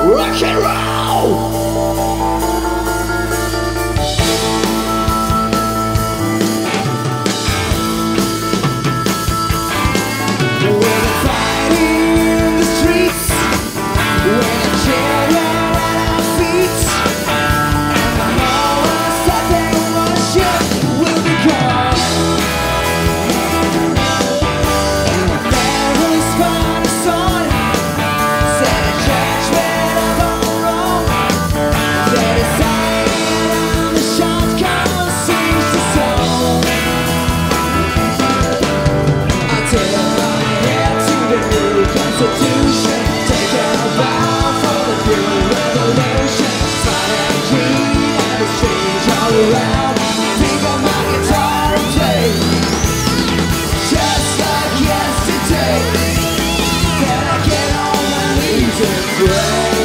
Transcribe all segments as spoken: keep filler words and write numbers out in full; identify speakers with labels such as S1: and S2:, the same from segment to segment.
S1: rock and roll. Constitution, take a bow for the new revolution. Silent dream and it's change all around. Pick up my guitar and play, just like yesterday. Then I get on my knees and pray.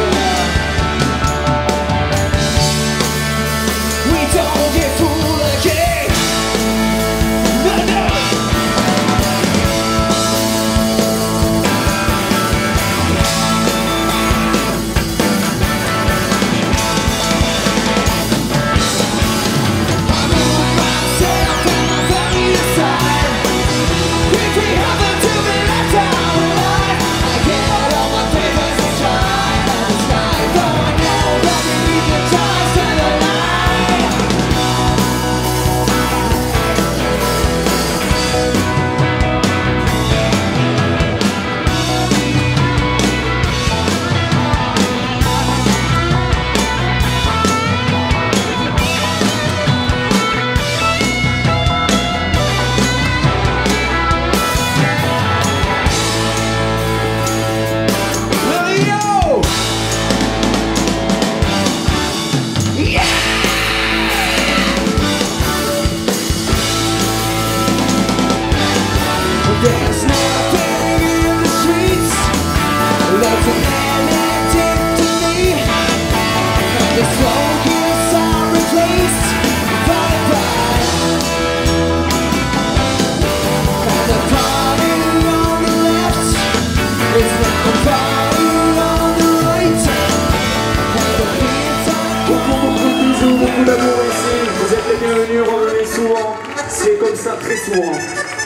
S1: We don't get fooled again. No, no. There's nothing in the streets that's an addict to me. The focus are replaced by the pride, and the party on the left is now the party on the right. And the beats are
S2: beaucoup, beaucoup de bisous, beaucoup d'amour ici. Vous êtes les bienvenus, revenez souvent. C'est comme ça très souvent.